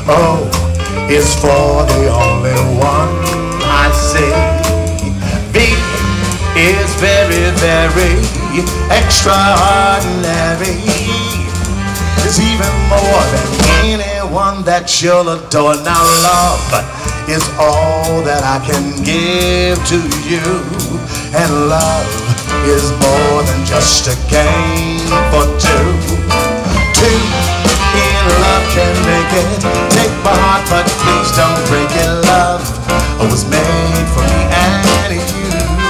O is for the only one I see. V is very, very extraordinary. It's even more than anyone that you'll adore. Now love is all that I can give to you, and love is more than just a game for two. Two in love can make it. Take my heart, but please don't break it. Love was made for me and you.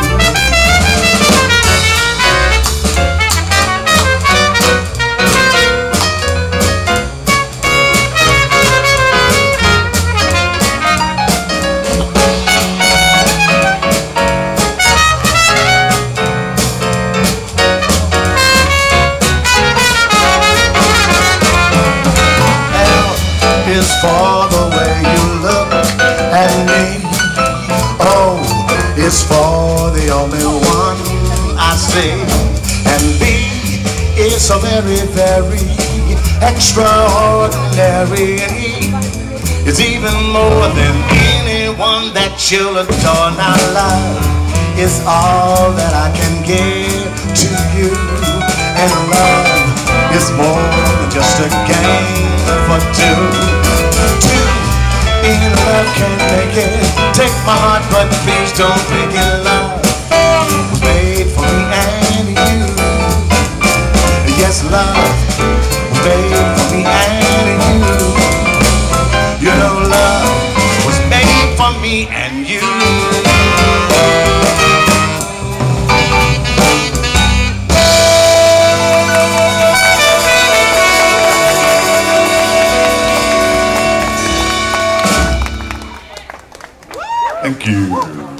Is for the way you look at me. O is for the only one I see. And B is so very, very extraordinary. And E is even more than anyone that you'll adore. Now love is all that I can give to you, and love is more than just a game for two. In love can't make it. Take my heart, but please don't break it. Love was made for me and you. Yes, love was made for me and you. You know love was made for me and you. Thank you.